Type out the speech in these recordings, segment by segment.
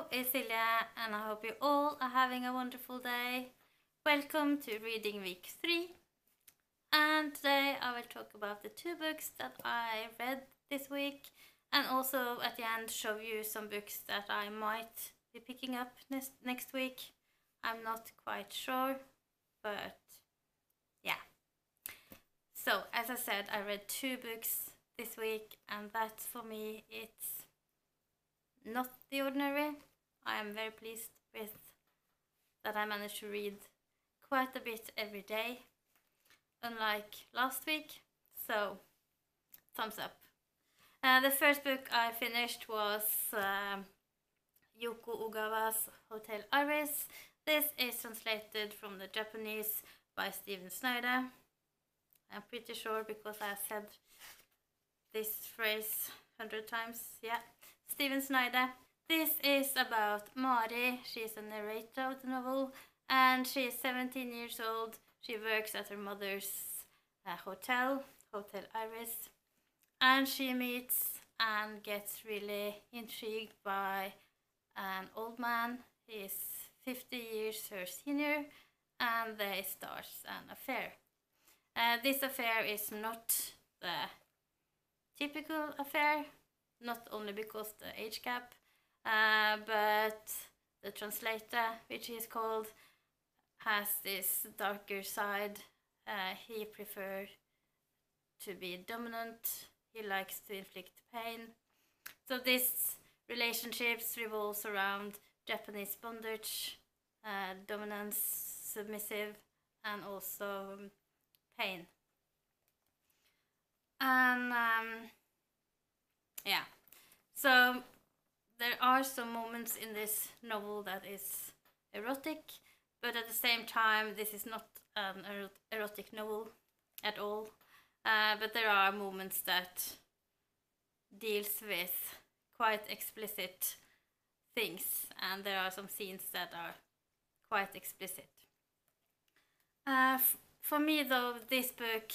it's Silja, and I hope you all are having a wonderful day. Welcome to Reading Week 3. And today I will talk about the 2 books that I read this week, and also at the end show you some books that I might be picking up next week. I'm not quite sure, but yeah. So, as I said, I read 2 books this week, and that for me, it's not the ordinary. I am very pleased with that I managed to read quite a bit every day, unlike last week, so thumbs up. The first book I finished was Yoko Ogawa's Hotel Iris. This is translated from the Japanese by Steven Snyder. I'm pretty sure because I said this phrase 100 times. Yeah, Steven Snyder. This is about Mari. She's a narrator of the novel, and she is 17 years old. She works at her mother's hotel, Hotel Iris, and she meets and gets really intrigued by an old man. He is 50 years her senior, and they start an affair. This affair is not the typical affair, not only because the age gap, but the translator, which he is called, has this darker side. He prefers to be dominant. He likes to inflict pain. So this relationship revolves around Japanese bondage, dominance, submissive, and also pain. And yeah, so there are some moments in this novel that is erotic, but at the same time this is not an erotic novel at all. But there are moments that deals with quite explicit things, and there are some scenes that are quite explicit. For me though, this book,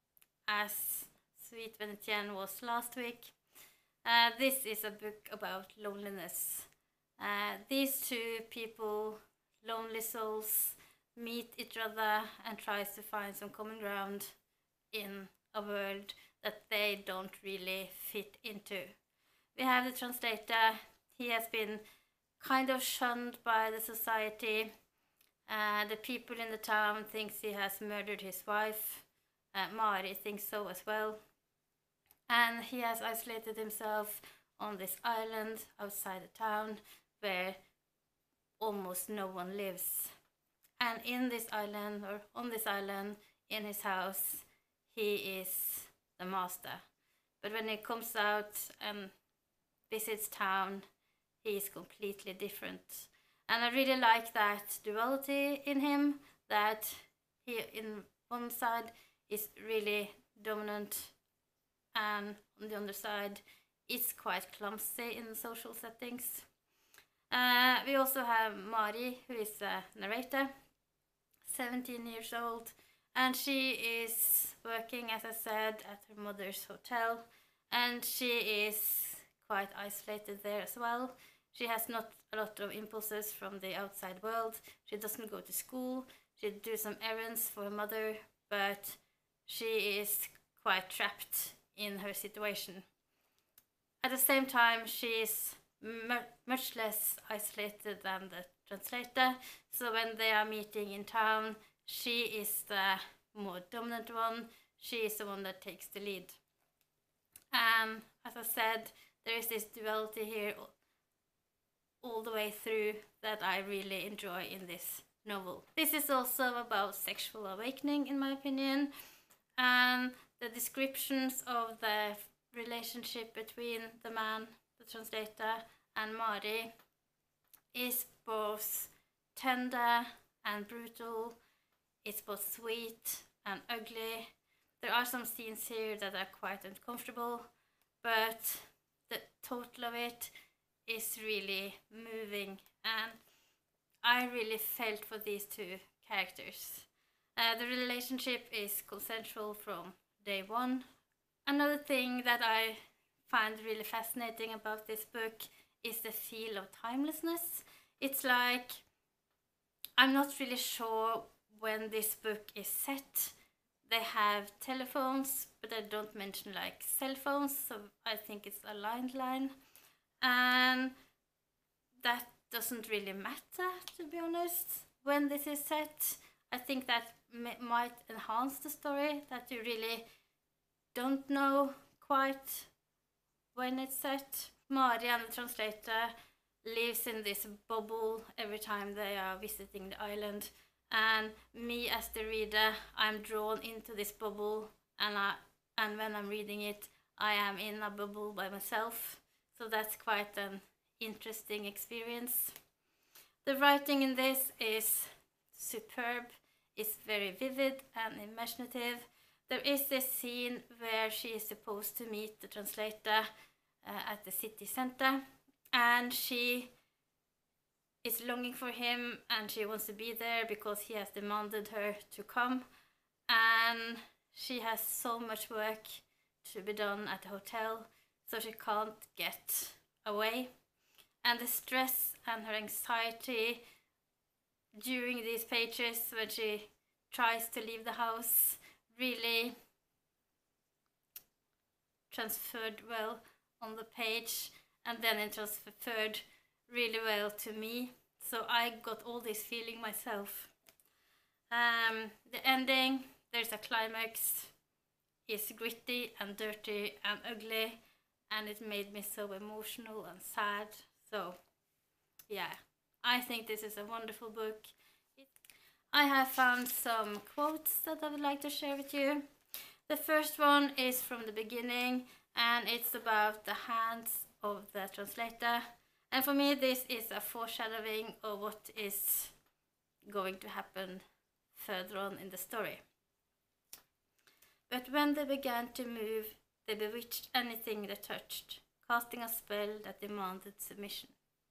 as sweet when Jenn was last week, this is a book about loneliness. These 2 people, lonely souls, meet each other and tries to find some common ground in a world that they don't really fit into. We have the translator. He has been kind of shunned by the society. The people in the town thinks he has murdered his wife. Mari thinks so as well. And he has isolated himself on this island outside the town where almost no one lives. And in this island, or on this island, in his house, he is the master. But when he comes out and visits town, he is completely different. And I really like that duality in him, that he in one side is really dominant, and on the other side it's quite clumsy in social settings. We also have Mari, who is a narrator, 17 years old, and she is working, as I said, at her mother's hotel, and she is quite isolated there as well. She has not a lot of impulses from the outside world. She doesn't go to school. She does some errands for her mother, but she is quite trapped in her situation. At the same time, she is much less isolated than the translator, so when they are meeting in town, she is the more dominant one. She is the one that takes the lead. And as I said, there is this duality here all the way through that I really enjoy in this novel. This is also about sexual awakening, in my opinion, and the descriptions of the relationship between the man, the translator, and Mari is both tender and brutal. It's both sweet and ugly. There are some scenes here that are quite uncomfortable, but the total of it is really moving, and I really felt for these 2 characters. The relationship is consensual from day one. Another thing that I find really fascinating about this book is the feel of timelessness. It's like, I'm not really sure when this book is set. They have telephones, but they don't mention like cell phones, so I think it's a landline. And that doesn't really matter, to be honest, when this is set. I think that might enhance the story, that you really don't know quite when it's set. Mari and the translator lives in this bubble every time they are visiting the island, and me as the reader, I'm drawn into this bubble, and when I'm reading it, I am in a bubble by myself. So that's quite an interesting experience. The writing in this is superb. It's very vivid and imaginative. There is this scene where she is supposed to meet the translator at the city center, and she is longing for him, and she wants to be there because he has demanded her to come, and she has so much work to be done at the hotel, so she can't get away. And the stress and her anxiety during these pages when she tries to leave the house really transferred well on the page, and then it transferred really well to me. So I got all this feeling myself. The ending, there's a climax, is gritty and dirty and ugly, and it made me so emotional and sad. So yeah, I think this is a wonderful book. I have found some quotes that I would like to share with you. The first one is from the beginning, and it's about the hands of the translator. And for me, this is a foreshadowing of what is going to happen further on in the story. But when they began to move, they bewitched anything they touched, casting a spell that demanded submission.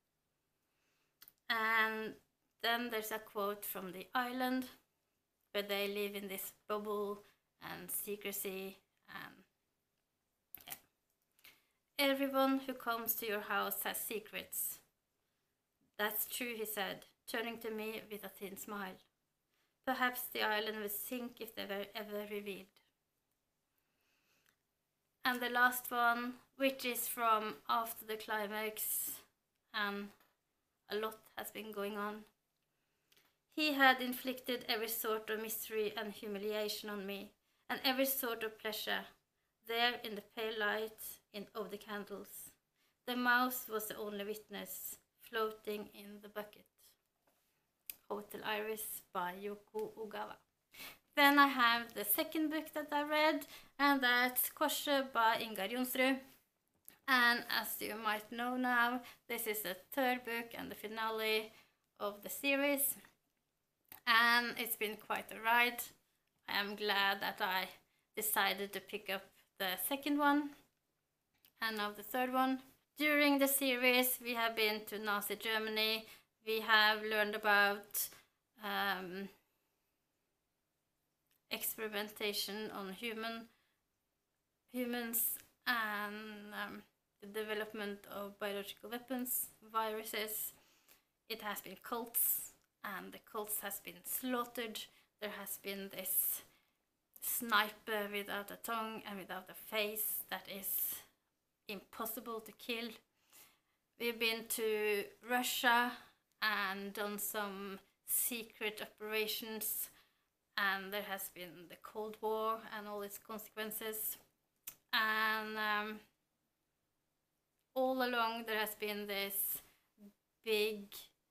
And then there's a quote from the island, where they live in this bubble and secrecy, and yeah. Everyone who comes to your house has secrets. That's true, he said, turning to me with a thin smile. Perhaps the island would sink if they were ever revealed. And the last one, which is from after the climax, and a lot has been going on. He had inflicted every sort of misery and humiliation on me, and every sort of pleasure, there in the pale light of the candles. The mouse was the only witness, floating in the bucket. Hotel Iris by Yoko Ogawa. Then I have the second book that I read, and that's Korset by Ingar Johnsrud. And as you might know now, this is the third book and the finale of the series. And it's been quite a ride. I am glad that I decided to pick up the second one and now the third one. During the series, we have been to Nazi Germany. We have learned about experimentation on humans and the development of biological weapons, viruses. It has been cults, and the cults has been slaughtered. There has been this sniper without a tongue and without a face that is impossible to kill. We've been to Russia and done some secret operations, and there has been the Cold War and all its consequences. And all along there has been this big,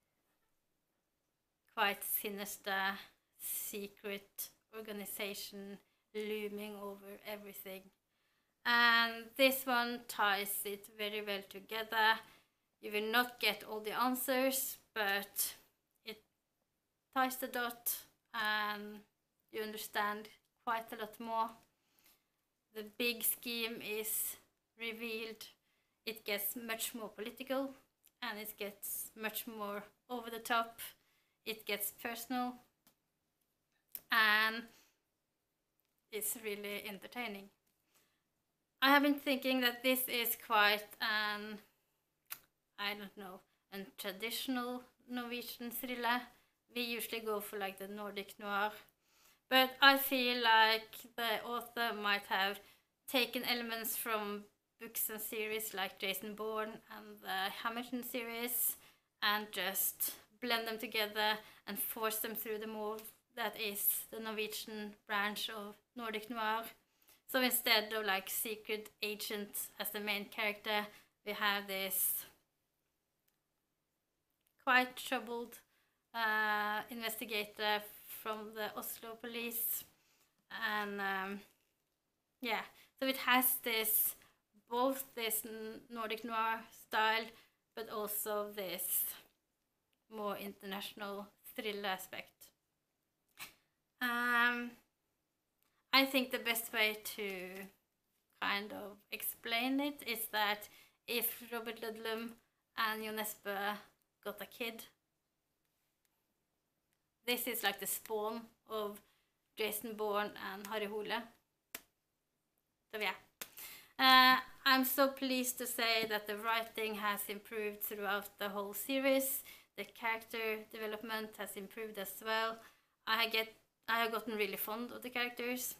quite sinister, secret organization looming over everything. And this one ties it very well together. You will not get all the answers, but it ties the dot and you understand quite a lot more. The big scheme is revealed. It gets much more political, and it gets much more over the top. It gets personal, and it's really entertaining. I have been thinking that this is quite an I don't know, a traditional Norwegian thriller. We usually go for like the Nordic noir. But I feel like the author might have taken elements from books and series like Jason Bourne and the Hamilton series and just blend them together and force them through the mold that is the Norwegian branch of Nordic noir. So instead of like secret agent as the main character, we have this quite troubled investigator from the Oslo police, and yeah, so it has this both this Nordic noir style, but also this more international thriller aspect. I think the best way to kind of explain it is that if Robert Ludlum and Nesbø got a kid, this is like the spawn of Jason Bourne and Harrow. So yeah. I'm so pleased to say that the writing has improved throughout the whole series. The character development has improved as well. I have gotten really fond of the characters.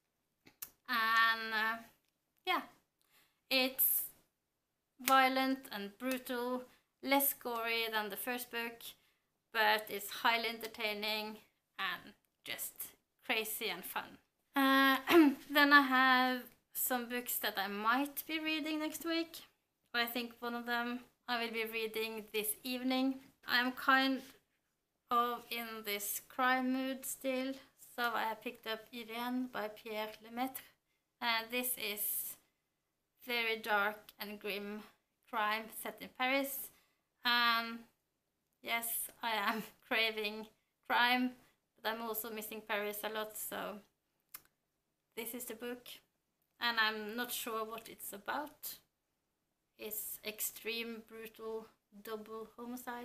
And yeah, it's violent and brutal, less gory than the first book, but it's highly entertaining and just crazy and fun. Then I have some books that I might be reading next week. I think one of them I will be reading this evening. I'm kind of in this crime mood still, so I have picked up Irène by Pierre LeMaitre. This is very dark and grim crime set in Paris. Yes, I am craving crime, but I'm also missing Paris a lot, so this is the book. And I'm not sure what it's about. It's extreme, brutal, double homicide.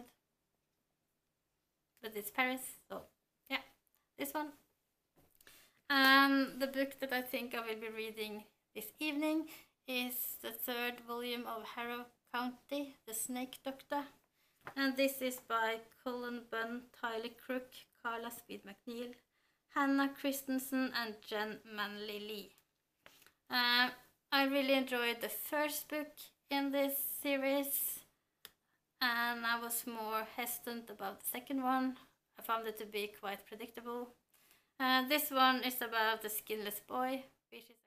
But it's Paris, so yeah, this one. And the book that I think I will be reading this evening is the 3rd volume of Harrow County, The Snake Doctor. And this is by Cullen, Bunn, Tyler, Crook, Carla, McNeil, Hannah Christenson, and Jenn Manley. I really enjoyed the first book in this series, and I was more hesitant about the second one. I found it to be quite predictable. This one is about the skinless boy, which is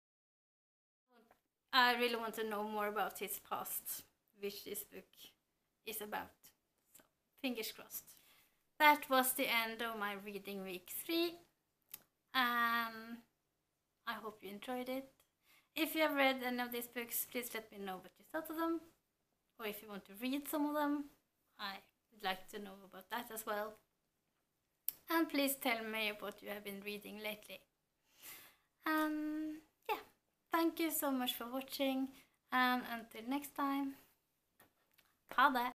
I really want to know more about his past, which this book is about. So, fingers crossed. That was the end of my reading week 3. I hope you enjoyed it. If you have read any of these books, please let me know what you thought of them. Or if you want to read some of them, I would like to know about that as well. And please tell me what you have been reading lately. Yeah, thank you so much for watching. And until next time, ha det!